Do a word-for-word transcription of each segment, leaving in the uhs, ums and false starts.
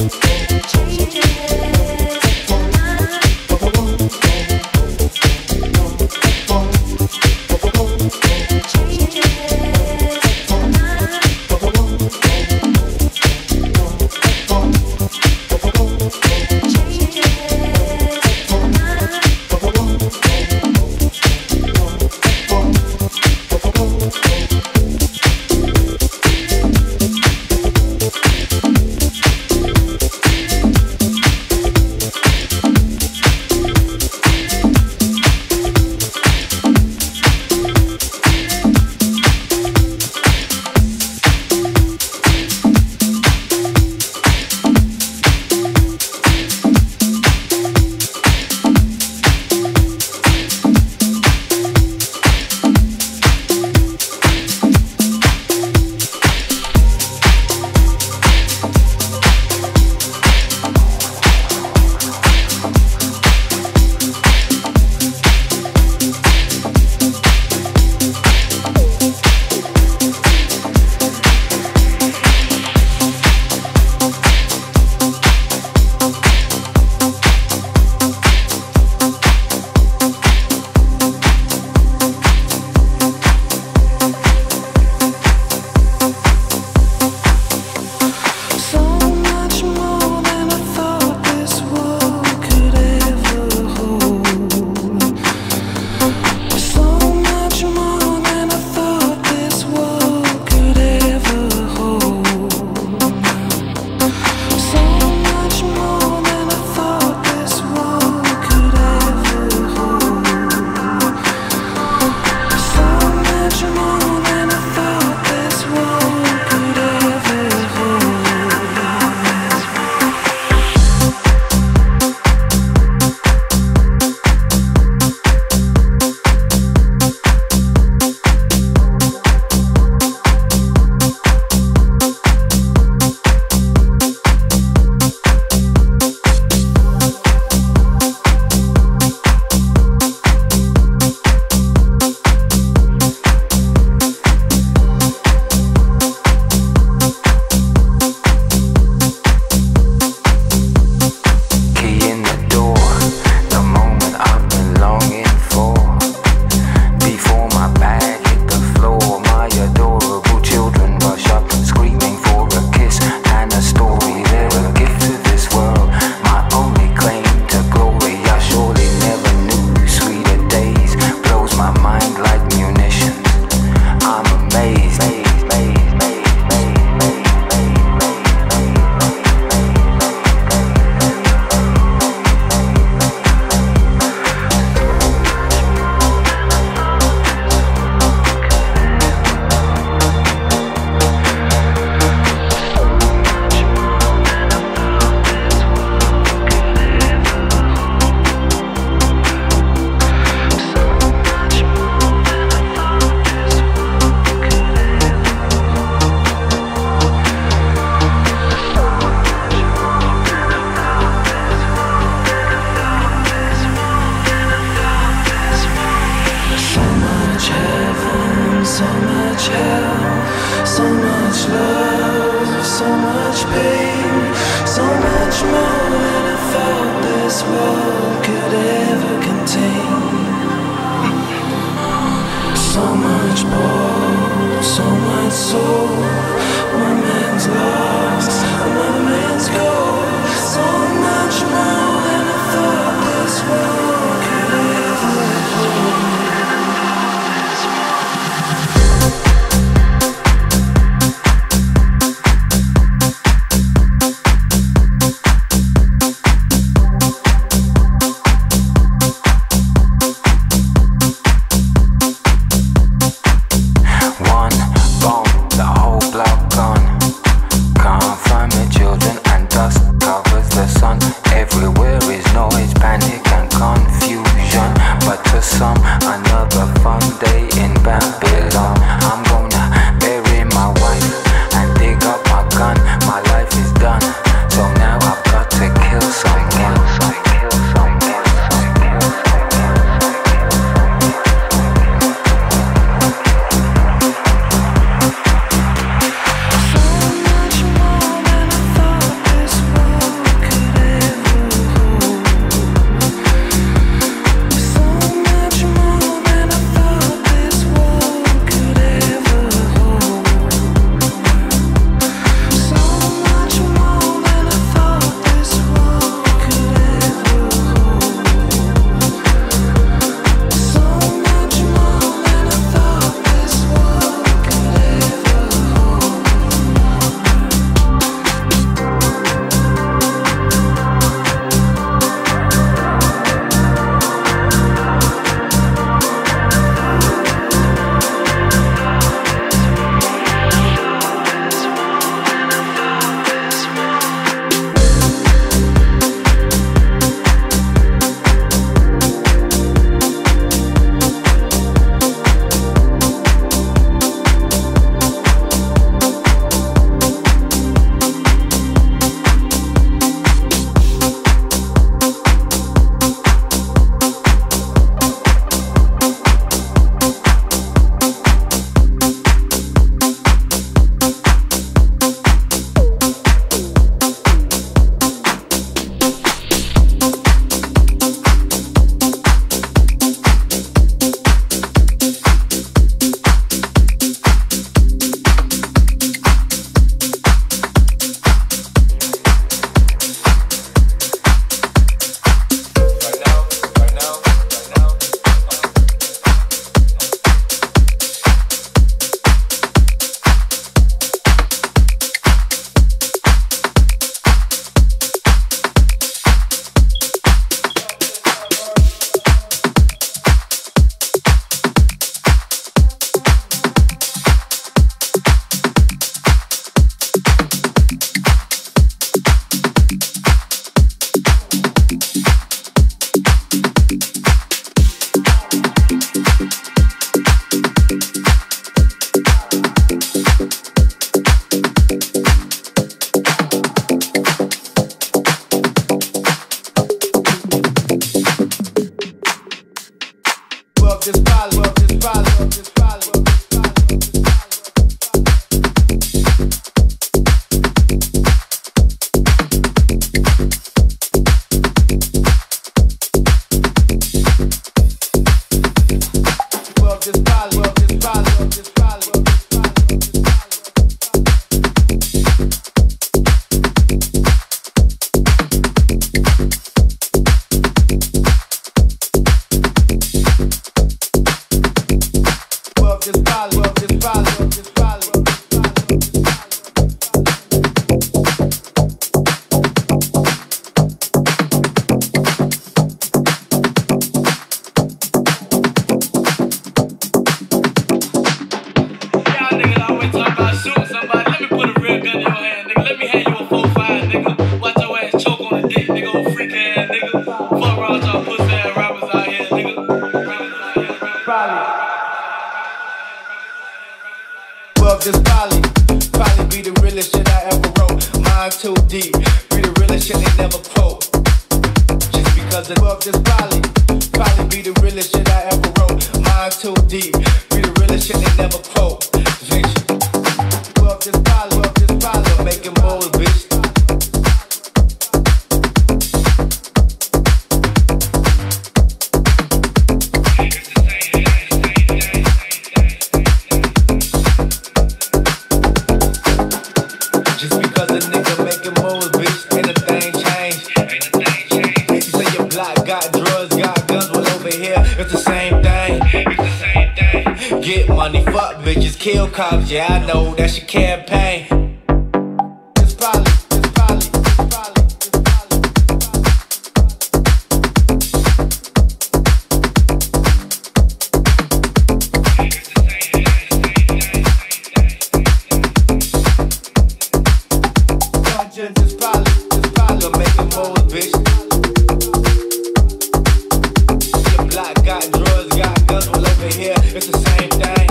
Can't find my children and dust. just probably, probably be the realest shit I ever wrote. Mine too deep, be the realest shit they never quote. Just because the book just probably, probably be the realest shit I ever wrote. Mine too deep, be the realest shit they never quote. Vision. Book just probably, book just probably making moves, bitch. Just because a nigga making moves, bitch, ain't a thing changed. You say your block got drugs, got guns, well over here, it's the same thing. It's the same thing. Get money, fuck bitches, kill cops, yeah, I know that's your campaign. Just probably, just probably, just probably, just probably. Just probably, just probably making moves, bitch. Your block got drugs, got guns, well over here, it's the same thing.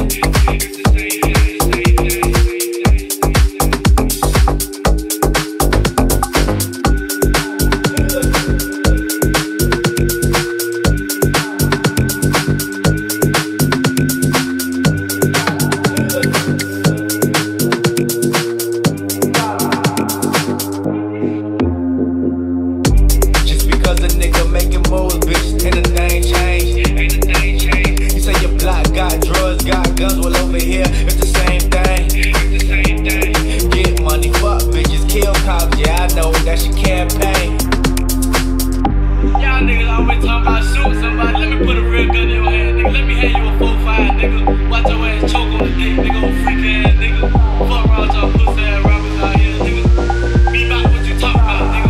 Just because a nigga making moves, bitch, ain't a thing changed. Ain't a thing changed. You say your block got drugs, got guns, well over here, it's the same thing. It's the same thing. Get money, fuck bitches, kill cops, yeah, I know that's your campaign. Y'all niggas always talking about shooting somebody. Let me put a real gun in your hand, nigga. Let me hand you a four five, nigga. Watch your ass choke on the dick, nigga. Old freak ass, nigga. Fuck around y'all pussy ass rappers out here, nigga. Be about what you talk about, nigga.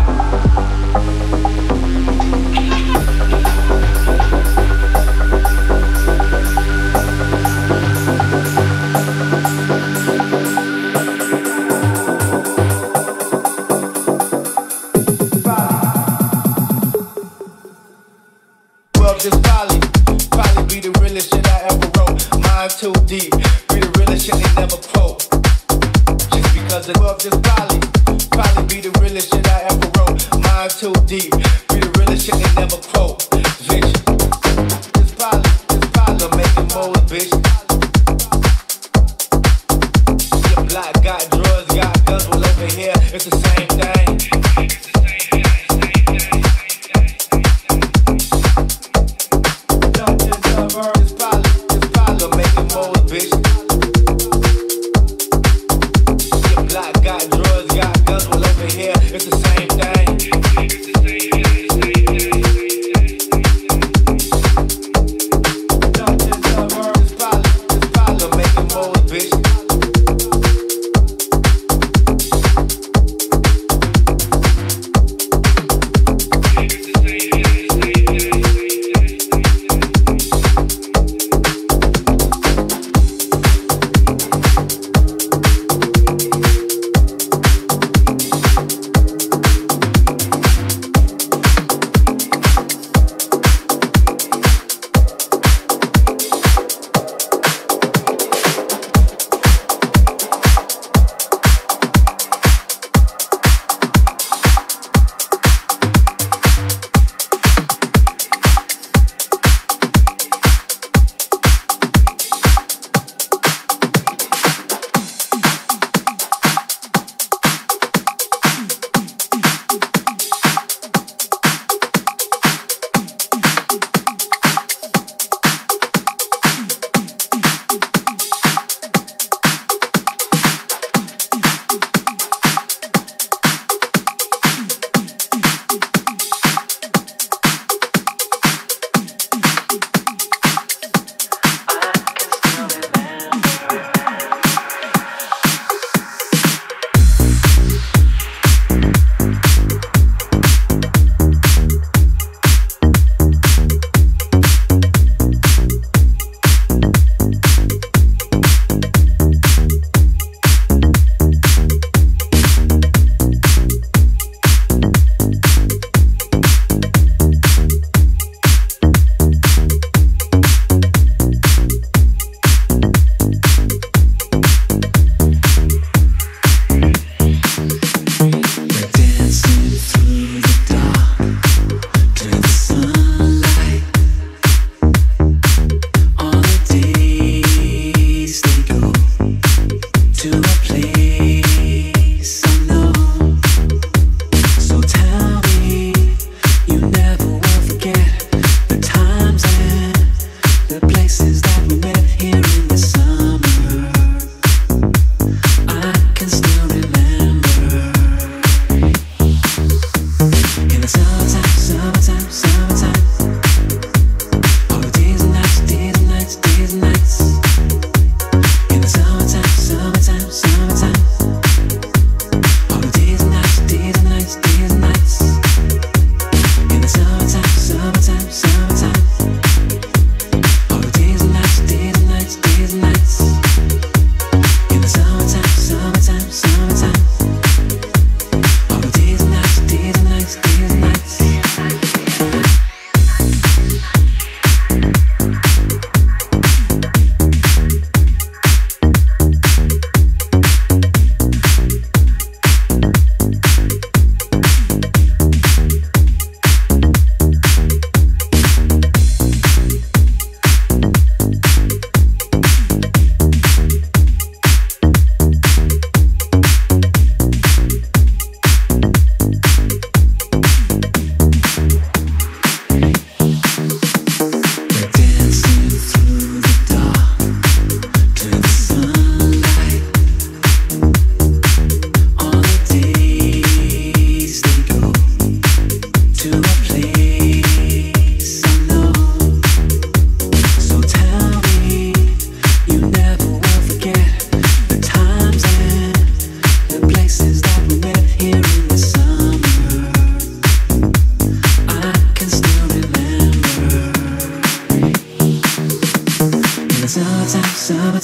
Well, just probably, probably be the realest shit I ever wrote. Mine too deep, be the realest shit they never quote. Just because the book just probably, probably be the realest shit I ever wrote. Mine too deep, be the realest shit they never quote. Vision. Just probably, just probably making moves, bitch. Your block got drugs, got guns, well over here, it's the same thing. Just probably, just probably making moves, bitch. Your block got drugs, got guns, well over here, it's the same thing.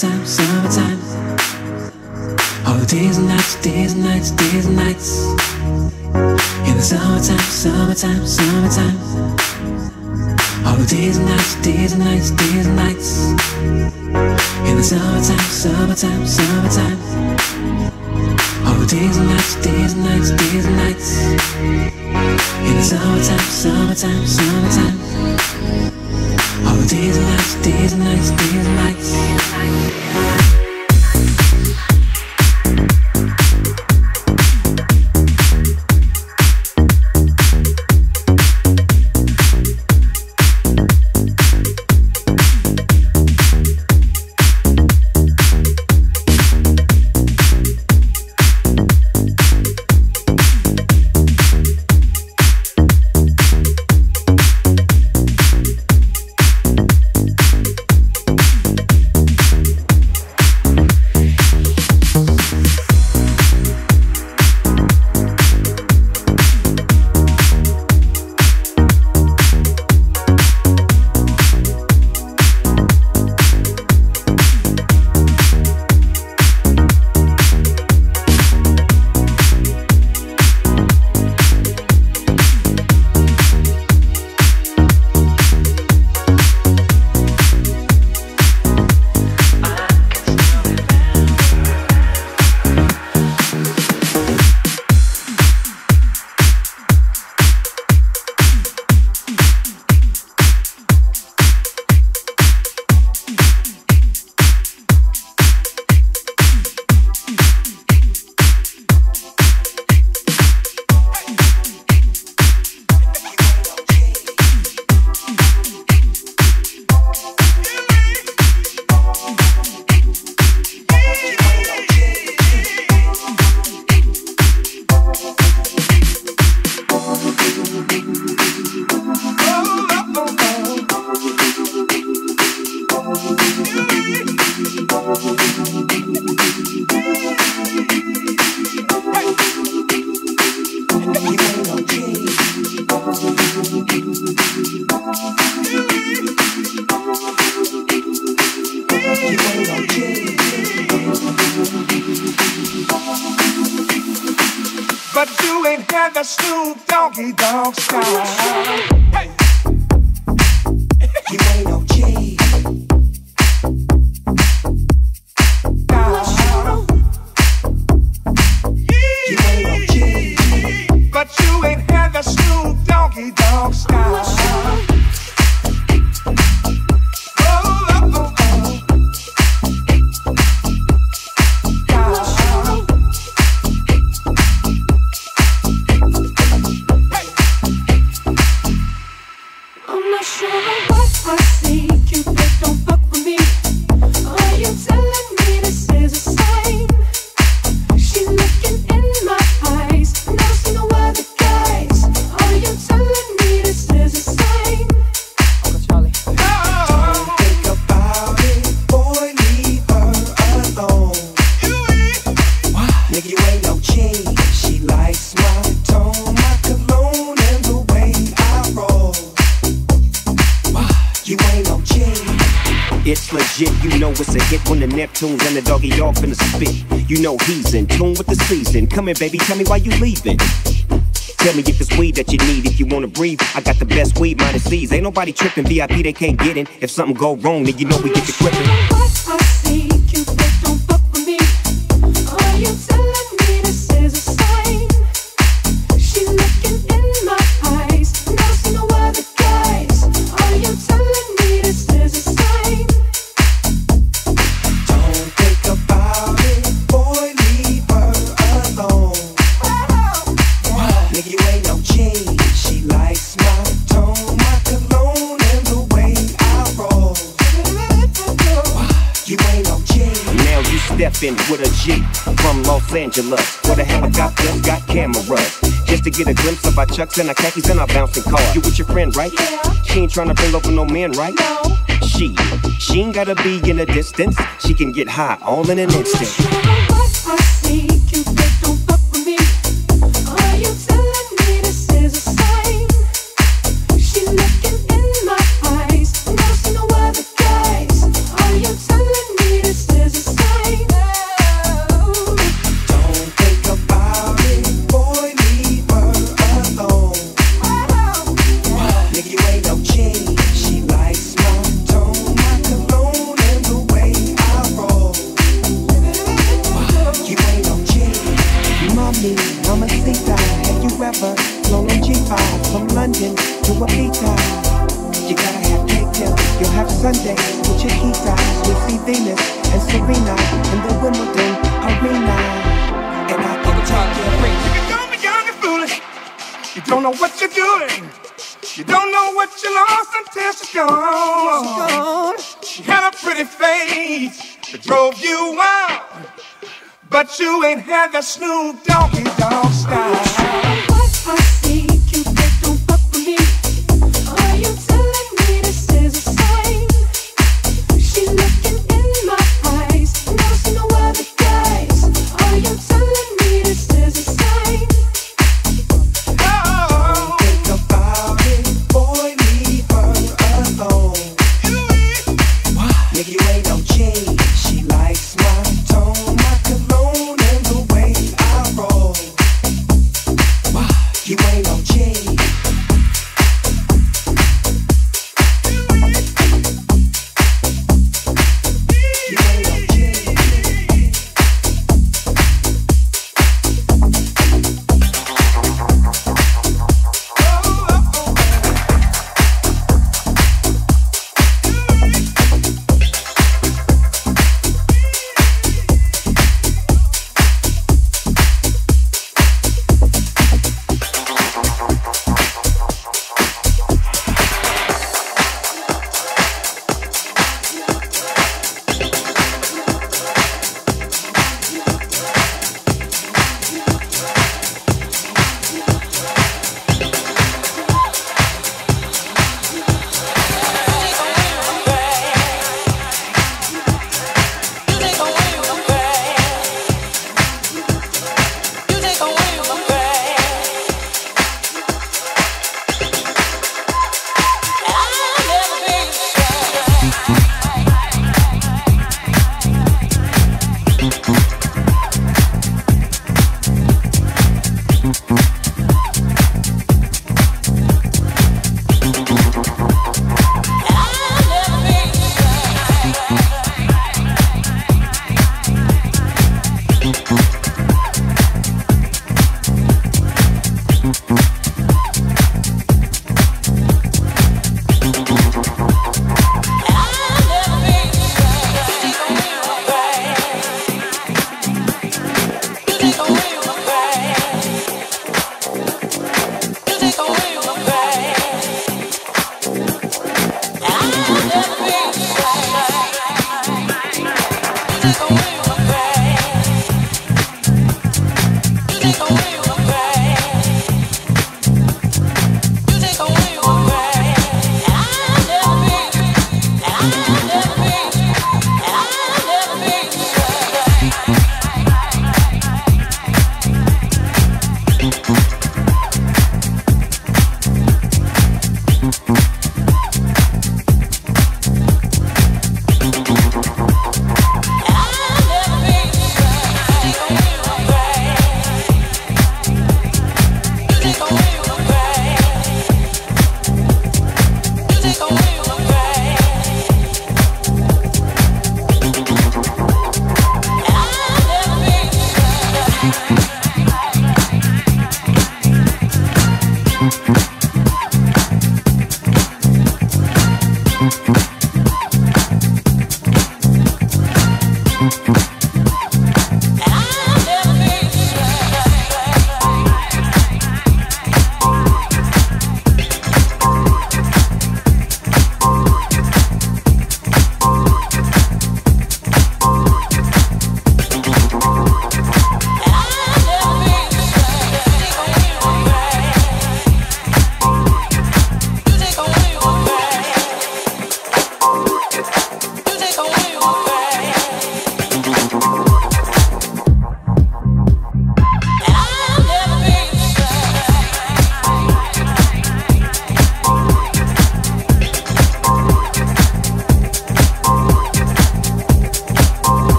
summertime, summertime. All the days and nights, days and nights, days and nights. In the summertime, summertime, summertime. All the days and nights, days and nights, days and nights. In the summertime, summertime, summertime. All the days and nights, days and nights, days and nights. In the summertime, summertime, summertime. All the days and nights, days and nights, days and nights. But you ain't got the Snoop Doggy Dogg style. Hey. You ain't no G. No. You ain't no G. But you ain't had the Snoop Doggy Dogg style. You know it's a hit when the Neptunes and the doggy off in the spit. You know he's in tune with the season. Come here, baby, tell me why you leaving. Tell me if it's weed that you need, if you wanna breathe. I got the best weed, minus C's. Ain't nobody tripping, V I P they can't get in. If something go wrong, then you know we get the gripping. I see you, but don't fuck with me. Are you telling me this is a sign? She's looking in my eyes, and I see no other guys. Are you telling me this is a sign? Don't think about it, boy, leave her alone. Wow. Nigga, you ain't no G. She likes my tone, my cologne, and the way I roll. You ain't no G. Now you steppin' with a G from Los Angeles, where the helicopters got cameras, just to get a glimpse of our chucks and our khakis and our bouncing cars. You with your friend, right? Yeah. She ain't tryna bring over no man, right? No. She, she ain't gotta be in a distance. She can get high all in an instant. I see you, but don't fuck with me. Are you telling me this is a sign? She's looking in my eyes, and I see no other guys. Are you telling me this is London to a pita. You gotta have cake till you'll have Sunday with Chiquita. You'll see Venus and Serena in the Wimbledon arena. And I can take you free. You don't be young and foolish. You don't know what you're doing. You don't know what you lost until she's gone. She had a pretty face that drove you wild, but you ain't had that Snoop Doggy Dogg style. What I see, Cupid, don't fuck with me. Are you telling me this is a sign? She's looking in my eyes, never seen no other guys. Are you telling me this is a sign? Don't think about it, boy, leave her alone. Nigga, you ain't no G. She likes my tone, my cologne, and the way I roll. You ain't no G. You ain't no G.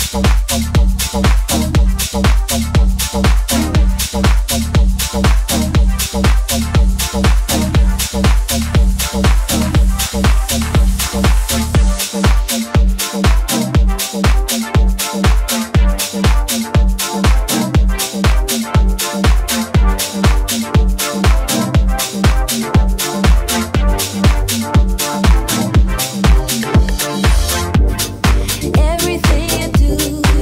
Everything you do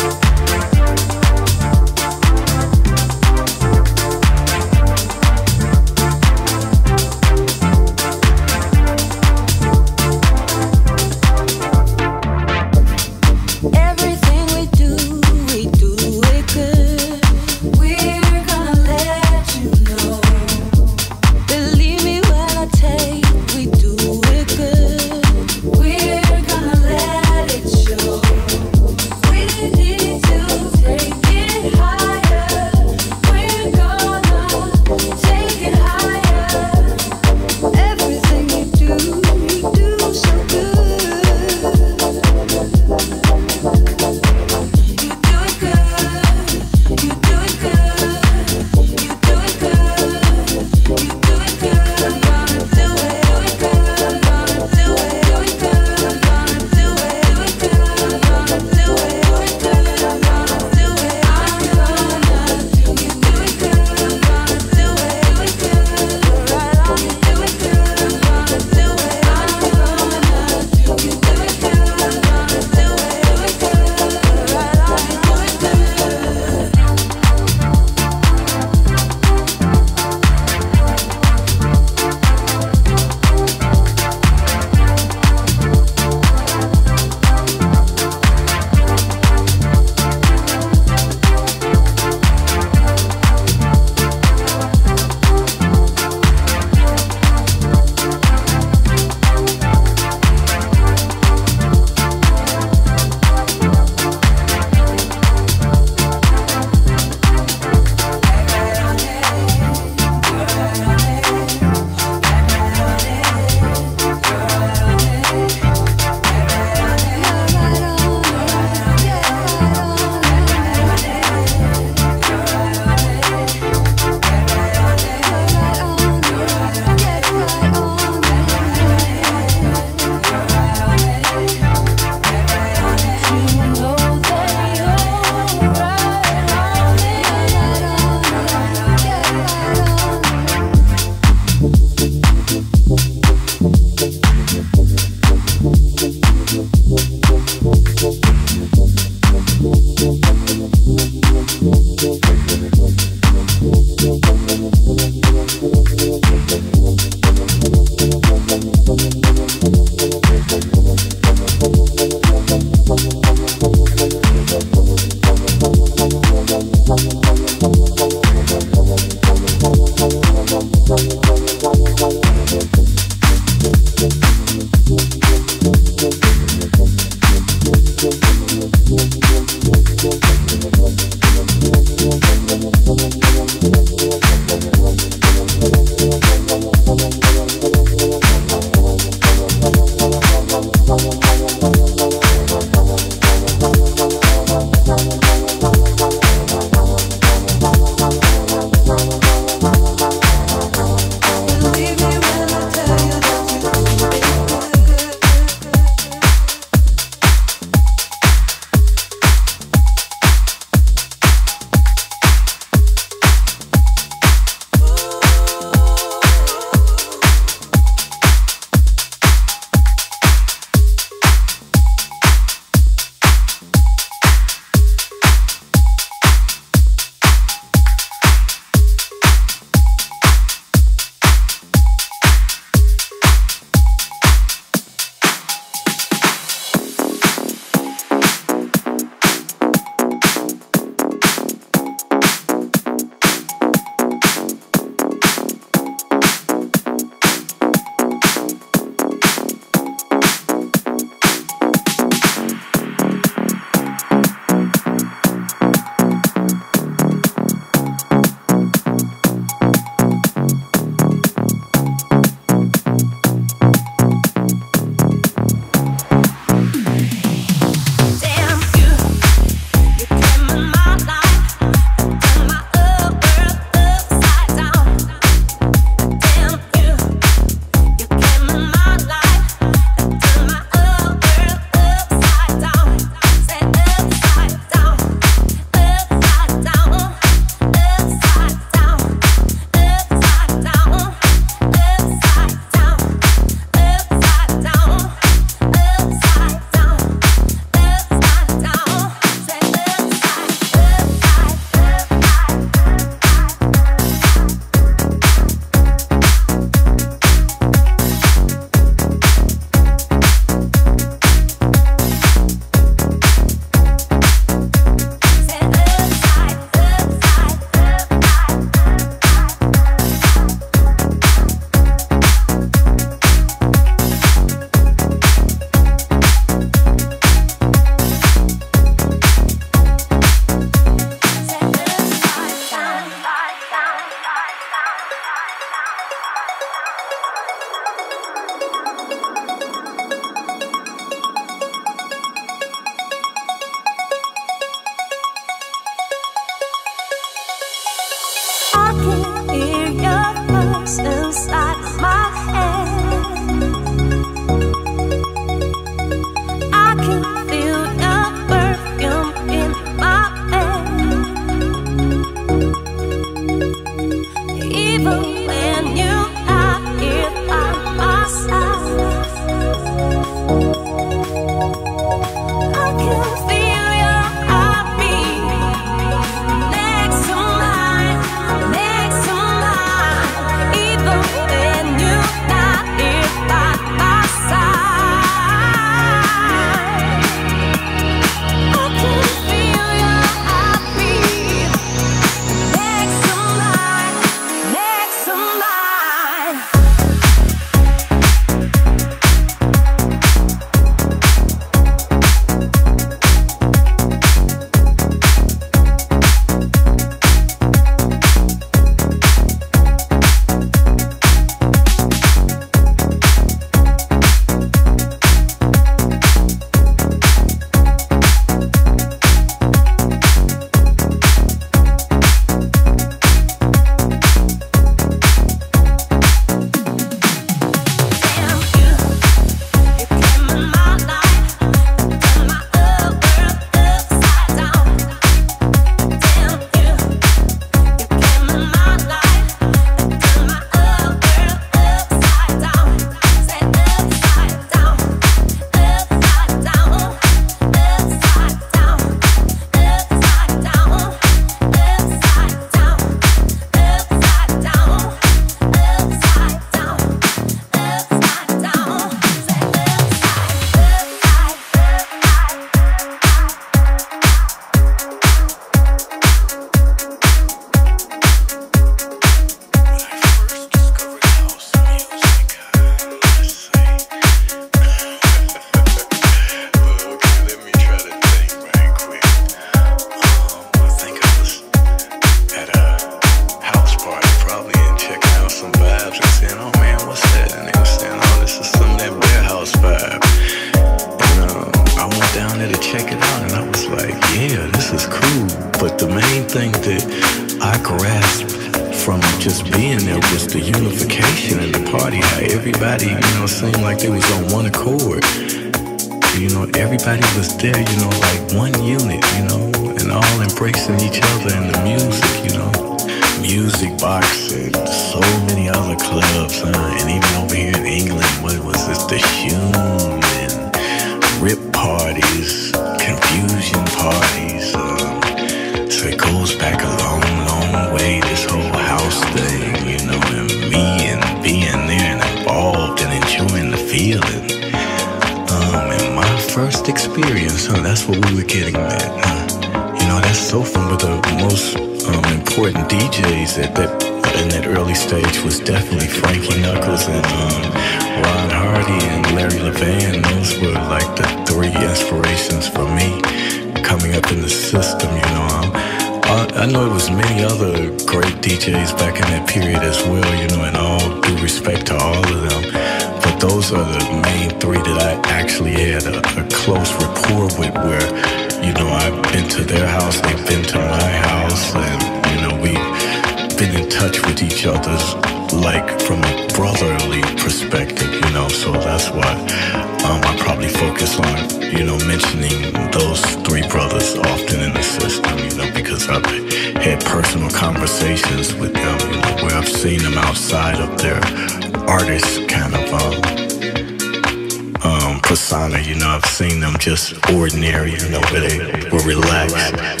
the unification in the party. How everybody, you know, seemed like they was on one accord. You know, everybody was there, you know, like one unit, you know, and all embracing each other in the music, you know. Music Box and so many other clubs, huh? And even over here in England, what was this? The Hume and Rip parties, Confusion parties. Um, so it goes back a long, long way, this whole house thing, you know, and me and being there and involved and enjoying the feeling. Um, and my first experience, huh? That's what we were getting at, huh? You know, that's so fun. But the most um, important D Js at that in that early stage was definitely Frankie Knuckles and um, Ron Hardy and Larry Levan. Those were like the three inspirations for me coming up in the system. You know, um, I, I know it was many other great D Js back in that period as well. You know, and all due respect to all of them. But those are the main three that I actually had a, a close rapport with, where, you know, I've been to their house, they've been to my house, and, you know, we've been in touch with each other's, like, from a brotherly perspective, you know, so that's why um, I probably focus on, you know, mentioning those three brothers often in the system, you know, because I've had personal conversations with them, you know, where I've seen them outside of their artist kind of um, um, persona, you know. I've seen them just ordinary, you know, where they were relaxed.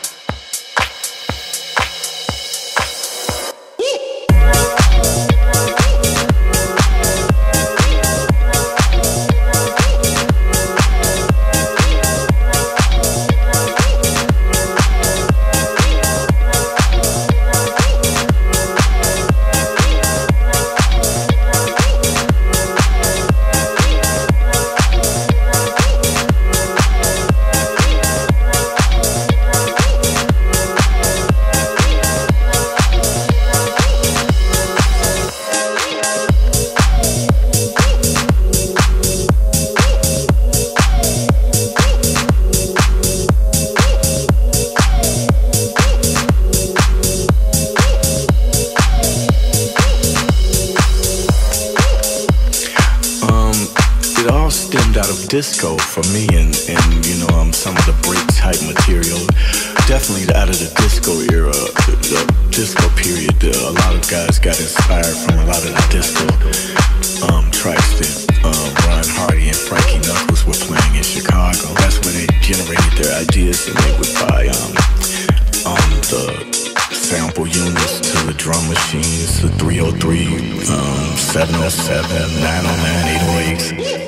Disco for me, and, and you know, um, some of the break type material, definitely out of the disco era, the, the disco period. Uh, a lot of guys got inspired from a lot of the disco um, tracks that um, Ron Hardy and Frankie Knuckles were playing in Chicago. That's when they generated their ideas, and they would buy um, um, the sample units to the drum machines, the three oh three, um, seven oh seven, nine oh nine, eight oh eight.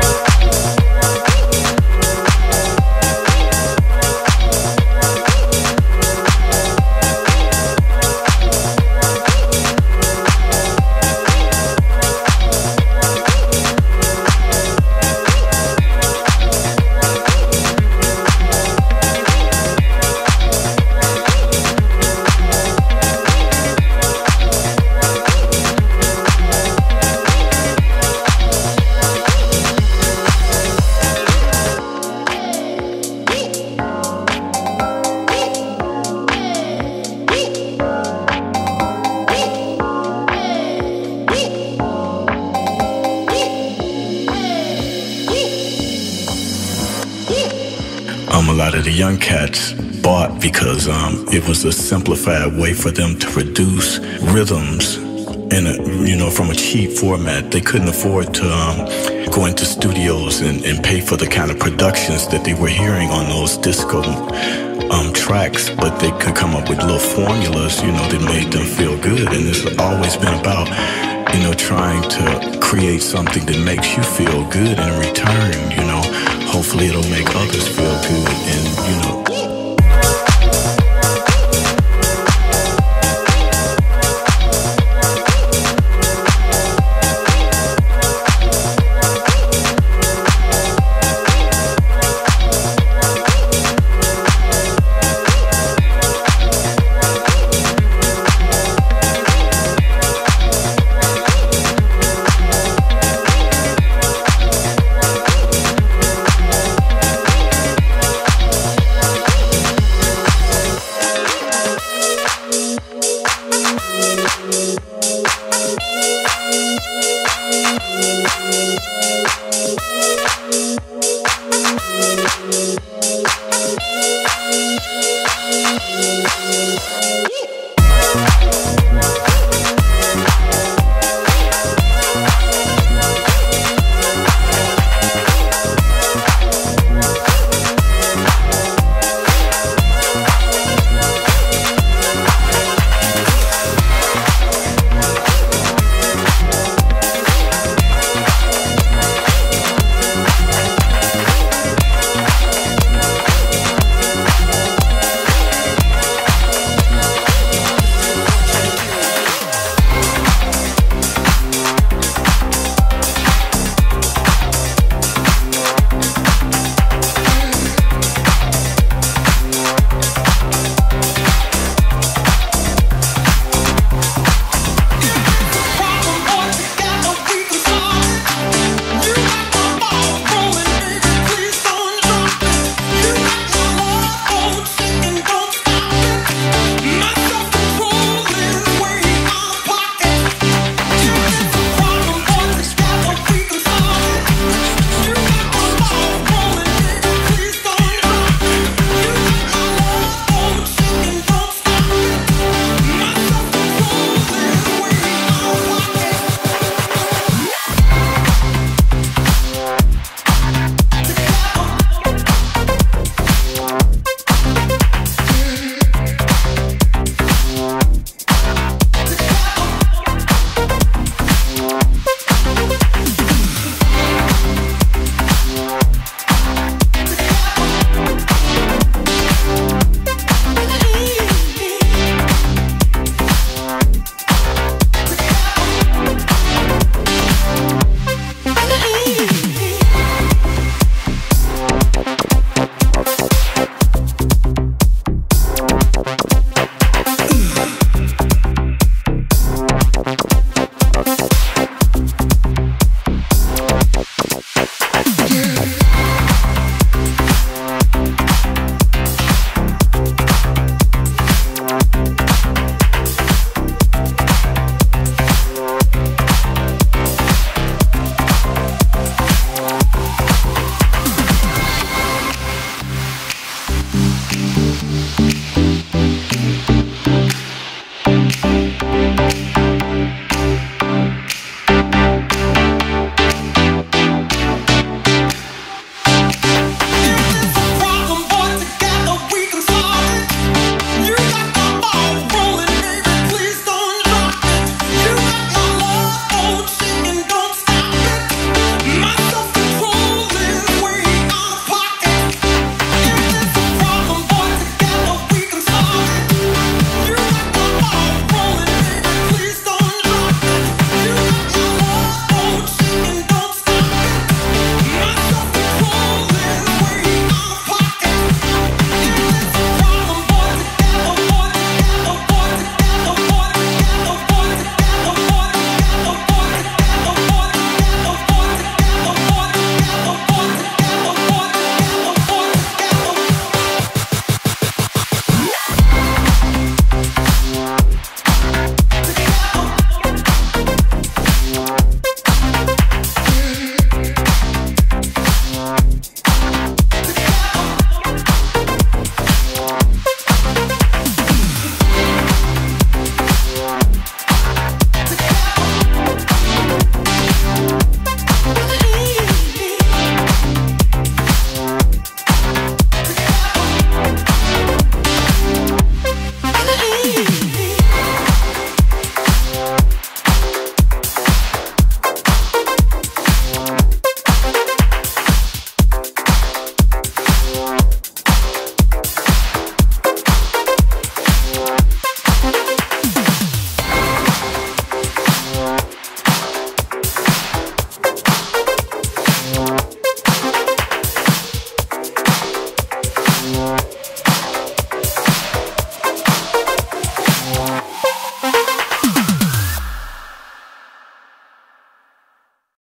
The young cats bought because um, it was a simplified way for them to produce rhythms in a, you know, from a cheap format. They couldn't afford to um, go into studios and, and pay for the kind of productions that they were hearing on those disco um, tracks, but they could come up with little formulas, you know, that made them feel good. And it's always been about, you know, trying to create something that makes you feel good in return, you know. Hopefully it'll make others feel good, and, you know,